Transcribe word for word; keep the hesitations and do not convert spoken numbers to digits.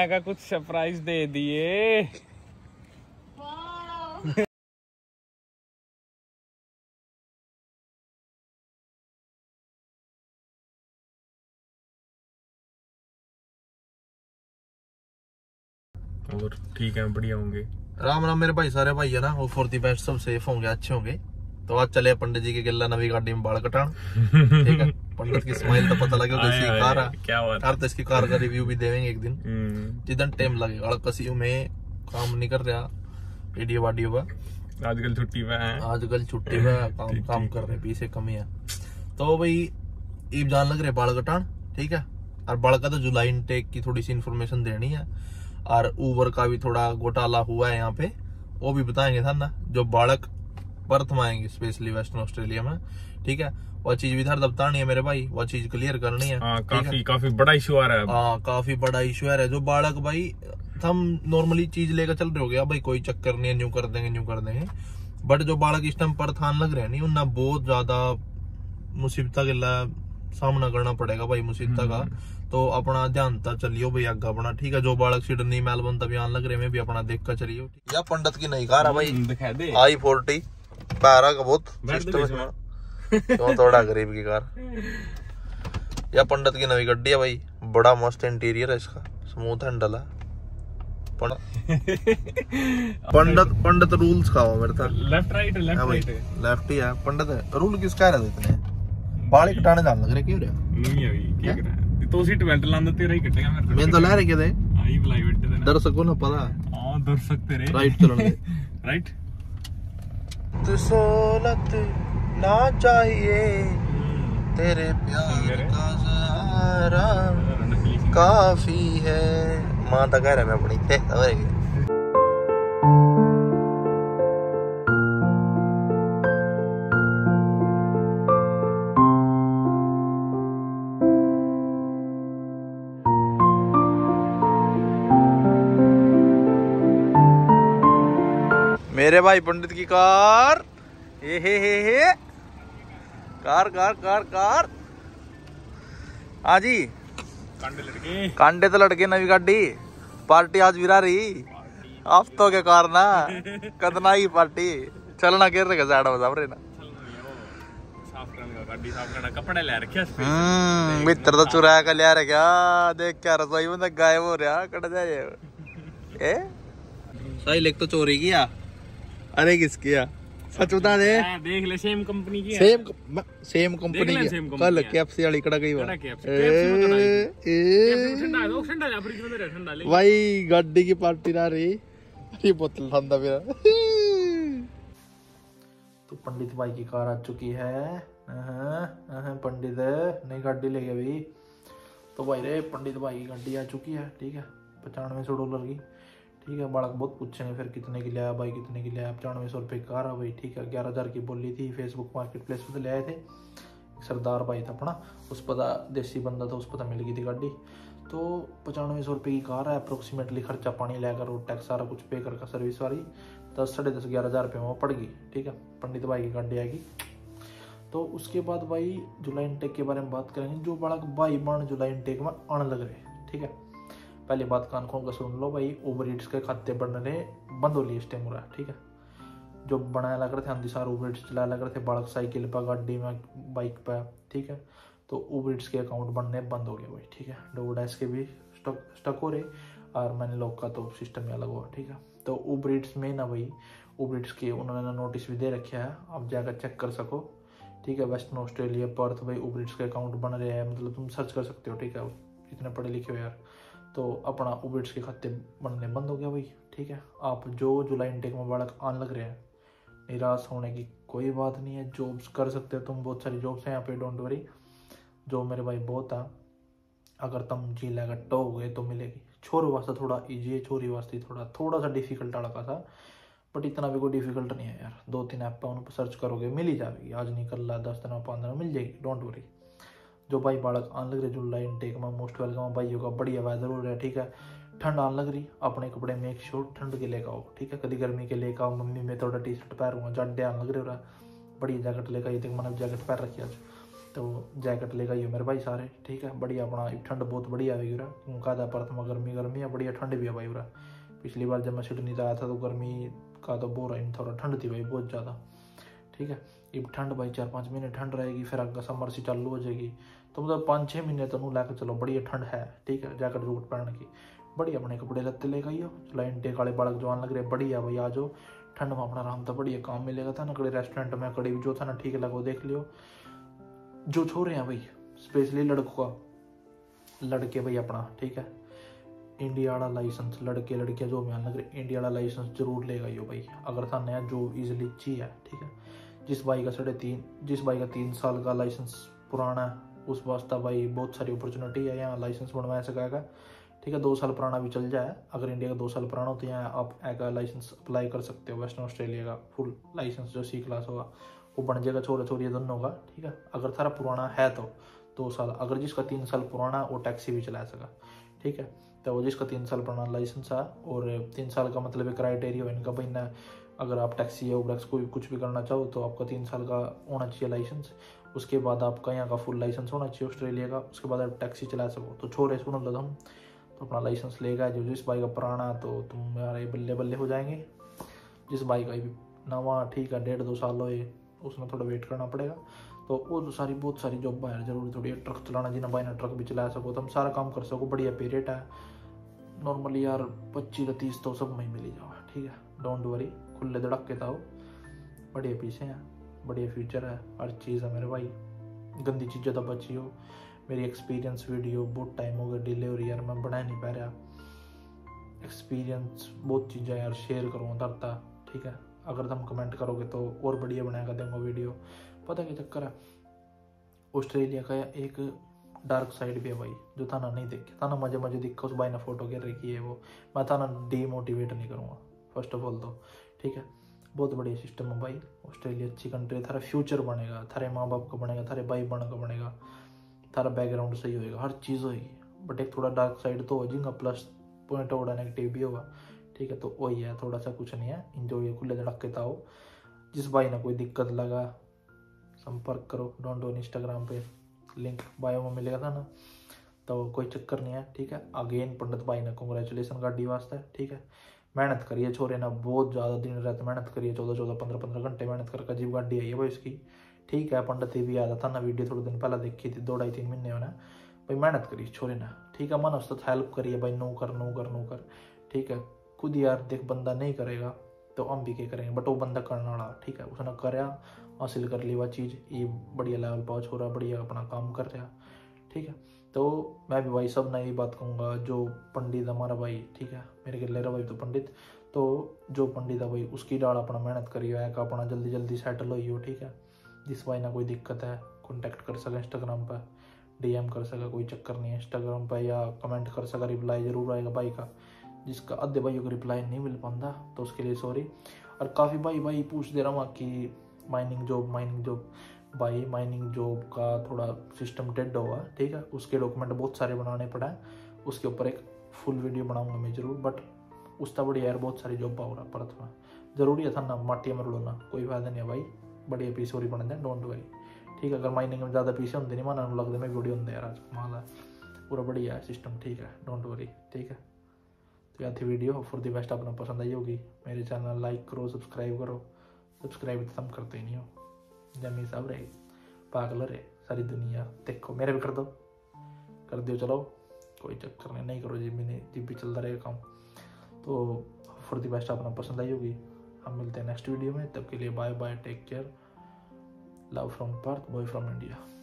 मैं का कुछ सरप्राइज दे दिए। और ठीक है, बढ़िया होंगे। राम राम मेरे भाई, सारे भाई है ना, वो फॉर दी बेस्ट, सब सेफ होंगे, अच्छे होंगे। तो आज चले पंडित जी के गिल्ला नवी गाड़ी में बाल कटान। ठीक है, पंडित की स्माइल तो पता लगे कैसी कार है, क्या बात है। तो इसकी कार का रिव्यू भी देंगे एक दिन, जिधन टाइम लगेगा। कसी में काम नहीं कर रहा, वीडियो वाडियो का आजकल छुट्टी पे है, आजकल छुट्टी पे काम काम कर रहे, पीछे कमी है। तो भाई ईब जान लग रहे बाल कटान। ठीक है, और बाल का तो जुलाई इनटेक की थोड़ी सी इन्फॉर्मेशन देनी है, और ऊबर का भी थोड़ा घोटाला हुआ है यहाँ पे, वो भी बताएंगे था ना। जो बालक पर्थ में आएंगे, स्पेशली वेस्टर्न ऑस्ट्रेलिया में, ठीक है, वो चीज भी इधर बतानी है मेरे भाई, वो चीज क्लियर करनी है। आ, काफी है? काफी बड़ा इशू आ रहा है। हाँ, काफी बड़ा इशू आ रहा है। जो बालक भाई हम नॉर्मली चीज लेकर चल रहे हो गया भाई, कोई चक्कर नहीं है, न्यू कर देंगे न्यू कर देंगे। बट जो बालक इस टाइम पर्थ आने लग रहे हैं नहीं, उन्हें बहुत ज्यादा मुसीबत के सामना करना पड़ेगा भाई, मुसीबत का। तो अपना ध्यान था चलियो भाई आगे अपना। ठीक है, जो बालक सिडनी मेलबर्न तभी आने लग रहे हैं, भी अपना देख कर चलियो। या पंडित की नई कार है भाई, दिखा दे आई फोर्टी पैरा का बहुत क्यों थोड़ा गरीब की कार। या पंडित की नई गड्डी है भाई, बड़ा मस्त इंटीरियर है इसका, स्मूथ हैंडल है। पंडित पंडित रूल्स का हो मेरे साथ, left right left right left ही है। पंडित रूल किसका है इतने बाल कटाने जान लग रहे, क्यों रहा नहीं अभी क्या कर रहा है तो सीट बेल्ट लांदा तेरा ही कटेगा मेरे मैं तो ला रहे के थे आई बुलाई बैठे थे दर्शकों ने पता। हां दर्शक तेरे राइट चलन दे राइट। तू सोलत ना चाहिए तेरे प्यार का सहारा काफी है। मां तो कह रहा मैं अपनी थे और मेरे भाई पंडित की कार, हे हे हे हे कार कार कार कार हाँ जी, कांडे लड़के कांडे तो लड़के नवी गाड़ी पार्टी आज विरा रही हफ्तों के कार ना कदना की पार्टी चलना गिर रहे साइड बता रहे ना साफ करने का गाड़ी साफ करना कपड़े ले रखे हम्म मित्र तो चुराया का ले रहे क्या देख क्या रसोई में गायब हो रहा कट जाए ए सही लेक तो चोरी किया। अरे किसकी है सच बता दे, देख ले सेम कंपनी की है, सेम सेम कंपनी की कल केएफसी वाली कड़ा गई भाई गाड़ी की पार्टी ना रही ये बोतल ठंडा मेरा। तो पंडित भाई की कार आ चुकी है, पंडित नई गाड़ी ले गए भाई। तो भाई रे पंडित भाई की गाड़ी आ चुकी है, ठीक है, पचानवे सौ डॉलर की। ठीक है, बालक बहुत पूछेंगे फिर कितने की लिया भाई, कितने की लिया, पचानवे सौ रुपये कार है भाई। ठीक है, ग्यारह हज़ार की बोली थी, फेसबुक मार्केट प्लेस पर ले आए थे, सरदार भाई था अपना, उस पता देसी बंदा था, उस पता मिल गई थी गाड़ी। तो पचानवे सौ रुपये की कार है, अप्रोक्सीमेटली खर्चा पानी लेकर रोड टैक्स सारा कुछ पे कर सर्विस वाली दस साढ़े दस ग्यारह हज़ार रुपये में पड़ गई। ठीक है, पंडित भाई की गाड़ी आएगी। तो उसके बाद भाई जुलाई इनटेक के बारे में बात करेंगे। जो बालक भाई बाण जुलाई इनटेक में आने लग रहे, ठीक है, पहली बात कान खोल कर सुन लो भाई, उबर ईट्स के खाते बनने बंद हो लिए इस टाइम हो रहा है। ठीक है, जो बनाया लग रहे थे हम सारे उबर ईट्स चलाया लग रहे थे, बालक साइकिल पर, गाड़ी में, बाइक पर, ठीक है, तो उबर ईट्स के अकाउंट बनने बंद हो गए भाई। ठीक है, डोडैश के भी स्टक स्टक हो रहे, और मैंने लोग का तो सिस्टम ही अलग हुआ। ठीक है, तो उबर ईट्स में ना भाई उबर ईट्स के उन्होंने नोटिस भी दे रखा है, आप जाकर चेक कर सको। ठीक है, वेस्टर्न ऑस्ट्रेलिया पर्थ भाई उबर ईट्स के अकाउंट बन रहे हैं, मतलब तुम सर्च कर सकते हो। ठीक है, इतने पढ़े लिखे हो यार। तो अपना उबर ईट्स के खाते बनने बंद हो गया भाई। ठीक है, आप जो जुलाई इनटेक में बालक आने लग रहे हैं, निराश होने की कोई बात नहीं है, जॉब्स कर सकते हो तुम, बहुत सारी जॉब्स हैं यहाँ पे, डोंट वरी। जो मेरे भाई बहुत है, अगर तुम जी लगा टो गए तो मिलेगी। छोरे वास्ते थोड़ा ईजी है, छोरी वास्ते थोड़ा थोड़ा सा डिफिकल्ट लगा था, बट इतना भी कोई डिफिकल्ट नहीं है यार। दो तीन ऐप पर उन पर सर्च करोगे मिल ही जाएगी, आज नहीं कल दस दिन पाँच दिन मिल जाएगी, डोंट वरी। जो भाई बालक आने लग रहे जुलाई इनटेक में, मोस्ट वेलकम भाई होगा, बढ़िया वेदर हो रहा है। ठीक है, ठंड आने लग रही, अपने कपड़े मेक श्योर ठंड के लेकर आओ। ठीक है, कभी गर्मी के लेकर आओ, मम्मी मैं थोड़ा टी शर्ट पहनूंगा, जाडे आने लग रहा है, बढ़िया जैकेट लेकर आई, देख मैंने जैकेट पहन रखी आज। तो जैकेट लेकर आइयो मेरे भाई सारे, ठीक है। बढ़िया अपना ठंड बहुत बढ़िया आएगी उरा, उनका था परथ में गर्मी गर्मी है, बढ़िया ठंड भी है भाई उरा। पिछली बार जब मैं सिडनी से आया था तो गर्मी का तो बोरा ही थोड़ा, ठंड थी भाई बहुत ज़्यादा, ठीक है। अब ठंड भाई चार पाँच महीने ठंड रहेगी, फिर अगला समर से चालू हो जाएगी, तो मतलब पाँच छः महीने तो नू लेकर चलो, बढ़िया ठंड है, ठीक है। जैकेट जूकेट पहन की बढ़िया अपने कपड़े लत्ते लेकर आइयो, लाइन टेक वाले बालक जवान लग रहे बढ़िया भाई, आ जाओ ठंड में अपना आराम था, बढ़िया काम मिलेगा था ना। कड़े रेस्टोरेंट में कड़ी जो था ना ठीक लगा वो देख लियो। जो छोरे हैं भाई स्पेशली लड़कों का, लड़के भाई अपना, ठीक है, इंडिया वाला लाइसेंस, लड़के लड़कियां जो भी लग रहे इंडिया वाला लाइसेंस जरूर लेगा यो भाई, अगर था नया जो इजिली चाहिए, ठीक है। जिस भाई का साढ़े तीन जिस भाई का तीन साल का लाइसेंस पुराना है उस वास्ता भाई बहुत सारी अपॉर्चुनिटी है यहाँ लाइसेंस बनवा सकेगा, ठीक है। दो साल पुराना भी चल जाए, अगर इंडिया का दो साल पुराना हो तो यहाँ आप एक लाइसेंस अप्लाई कर सकते हो, वेस्टर्न ऑस्ट्रेलिया का फुल लाइसेंस जो सी क्लास होगा वो बन जाएगा, छोरा छोरी दोनों का, ठीक है। अगर थारा पुराना है तो दो साल, अगर जिसका तीन साल पुराना वो टैक्सी भी चला सका, ठीक है। तो वो जिसका तीन साल पुराना लाइसेंस है, और तीन साल का मतलब एक क्राइटेरिया हो इनका भाई ना, अगर आप टैक्सी या उबरक्स कोई कुछ भी करना चाहो तो आपका तीन साल का होना चाहिए लाइसेंस, उसके बाद आपका यहाँ का फुल लाइसेंस होना चाहिए ऑस्ट्रेलिया का, उसके बाद आप टैक्सी चला सको। तो छोरे सुनो लो हम तो अपना लाइसेंस लेगा, जो जिस बाइक का पुराना तो तुम्हारे बल्ले बल्ले हो जाएंगे, जिस बाइक का भी नवा ठीक है डेढ़ दो साल हो उसमें थोड़ा वेट करना पड़ेगा। तो वो तो सारी बहुत सारी जॉब है जरूरी थोड़ी, ट्रक चलाना जिन्हें भाई ना ट्रक भी चला सको तो हम सारा काम कर सको, बढ़िया पे रेट है नॉर्मली यार पच्चीस या तीस तो सब में ही मिल जाओ, ठीक है। डोंट वरी, खुले धड़क के ताओ, बढ़िया पीछे हैं, बढ़िया फ्यूचर है, हर चीज़ है मेरे भाई, गंदी चीज़ें तो बची हो। मेरी एक्सपीरियंस वीडियो बहुत टाइम हो गया डिले हो रही यार, मैं बना नहीं पा रहा एक्सपीरियंस, बहुत चीज़ें यार शेयर करूँगा धरता, ठीक है। अगर तुम कमेंट करोगे तो और बढ़िया बनाएगा देंगे वीडियो। पता क्या चक्कर है, ऑस्ट्रेलिया का एक डार्क साइड भी है भाई जो थाना नहीं देखे, थाना मजे मजे दिखा उस भाई ने फोटो गिर रखी है वो, मैं थाना डीमोटिवेट नहीं करूँगा फर्स्ट ऑफ ऑल तो, ठीक है। बहुत बढ़िया सिस्टम है भाई, ऑस्ट्रेलिया अच्छी कंट्री है, थारा फ्यूचर बनेगा, थारे माँ बाप का बनेगा, थारे भाई बहन का बनेगा, थारा बैकग्राउंड सही होएगा, हर चीज़ होगी। बट एक थोड़ा डार्क साइड तो हो जाएगा, प्लस पॉइंट होगा नेगेटिव भी होगा, ठीक है। तो वही है, थोड़ा सा कुछ नहीं है, इंजॉय खुले धड़के ताओ। जिस भाई ने कोई दिक्कत लगा संपर्क करो, डोंट डोन इंस्टाग्राम पे लिंक बायो में मिलेगा था ना, तो कोई चक्कर नहीं है, ठीक है। अगेन पंडित भाई ने कॉन्ग्रेचुलेसन गाड़ी वास्ते, ठीक है। मेहनत करिए छोरे ना, बहुत ज़्यादा दिन रात मेहनत करिए, चौदह चौदह पंद्रह पंद्रह घंटे मेहनत करके अजीब गाड़ी आई है भाई इसकी, ठीक है। पंडित भी आया था ना, वीडियो थोड़े दिन पहले देखी थी, दो ढाई तीन महीने में ना भाई, मेहनत करिए छोरे ना, ठीक है। मन उस हेल्प करिए भाई, नो कर नो कर नो कर, ठीक है। खुद यार देख बंदा नहीं करेगा तो हम भी क्या करेंगे, बट वो बंदा करने वाला, ठीक है, उसने कराया हासिल कर ली वह चीज़, ये बढ़िया लेवल पर छोरा बढ़िया अपना काम कर रहा, ठीक है। तो मैं भी भाई सब ना यही बात कहूँगा, जो पंडित हमारा भाई, ठीक है, मेरे के ले रहा भाई तो पंडित, तो जो पंडित है भाई उसकी डाल अपना मेहनत करियो है, अपना जल्दी जल्दी सेटल हो, ठीक है। जिस भाई ना कोई दिक्कत है कॉन्टैक्ट कर सके इंस्टाग्राम पर, डीएम कर सका, कोई चक्कर नहीं है इंस्टाग्राम पर, या कमेंट कर सका, रिप्लाई जरूर आएगा भाई का। जिसका अद्धे भाइयों को रिप्लाई नहीं मिल पाता तो उसके लिए सॉरी। और काफ़ी भाई भाई पूछ दे रहा हूँ कि माइनिंग जॉब माइनिंग जॉब भाई माइनिंग जॉब का थोड़ा सिस्टम डेड होगा, ठीक है। उसके डॉक्यूमेंट बहुत सारे बनाने पड़ा है, उसके ऊपर एक फुल वीडियो बनाऊंगा मैं जरूर। बट उसका बढ़िया यार बहुत सारी जॉब हो रहा परत में, जरूरी है था ना माटिया में रुड़ना, कोई फायदा नहीं है भाई, बढ़िया पीस और बन जाए, डोंट वरी, ठीक है। अगर माइनिंग में ज़्यादा पीछे होंगे नहीं माना लगता मैं वीडियो होंगे यार आज कमाल है, पूरा बढ़िया है सिस्टम, ठीक है, डोंट वरी, ठीक है। तो यार थी वीडियो फॉर द बेस्ट, आपने पसंद आई होगी। मेरे चैनल लाइक करो, सब्सक्राइब करो, सब्सक्राइब तो तुम करते ही नहीं हो, जमी साहब रहे पागल रहे सारी दुनिया, देखो मेरे भी कर दो कर दो चलो कोई चक्कर नहीं, नहीं करो जी भी नहीं जी भी चलता रहेगा काम। तो फॉर द बेस्ट आपने पसंद आई होगी, हम मिलते हैं नेक्स्ट वीडियो में, तब के लिए bye bye, take care, love from Perth, boy from India.